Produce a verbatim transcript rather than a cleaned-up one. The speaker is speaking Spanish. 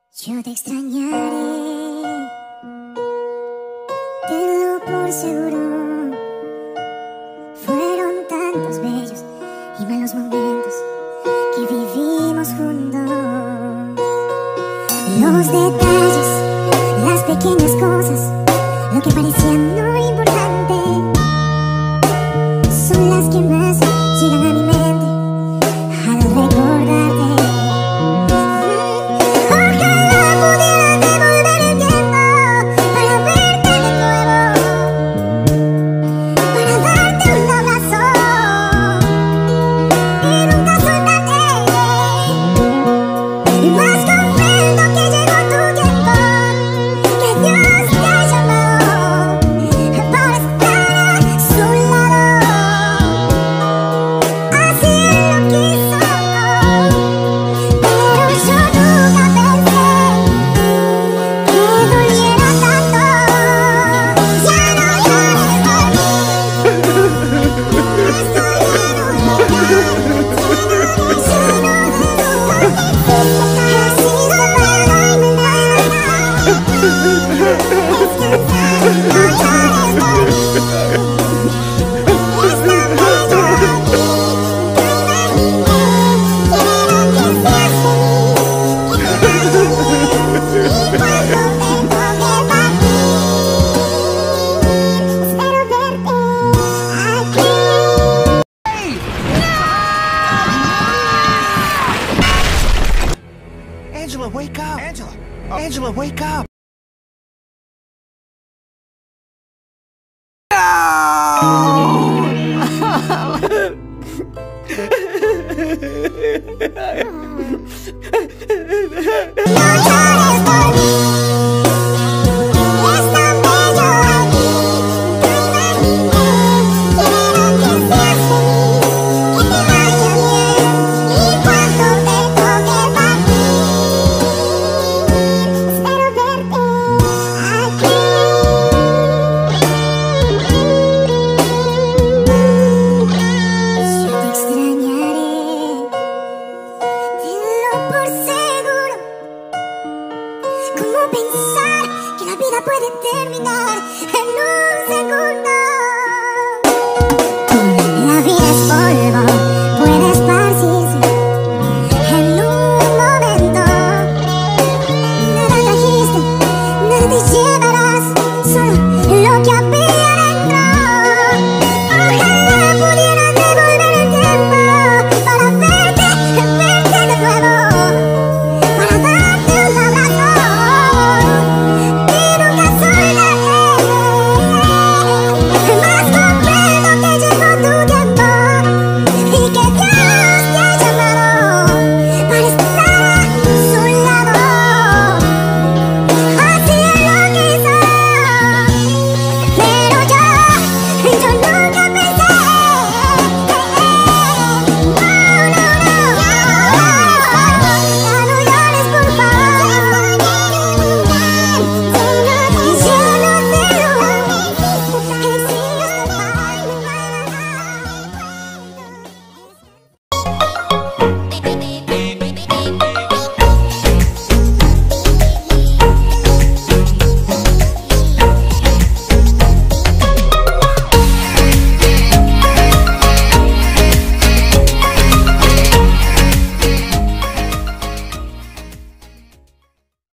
Yo te extrañaré, tenlo por seguro. Fueron tantos bellos y malos momentos que vivimos juntos. Los detalles, las pequeñas cosas, lo que parecía no importante, son las que más llegan a mi mente al recordarte. Angela, wake up! Angela! Angela, wake up! Pensar que la vida puede terminar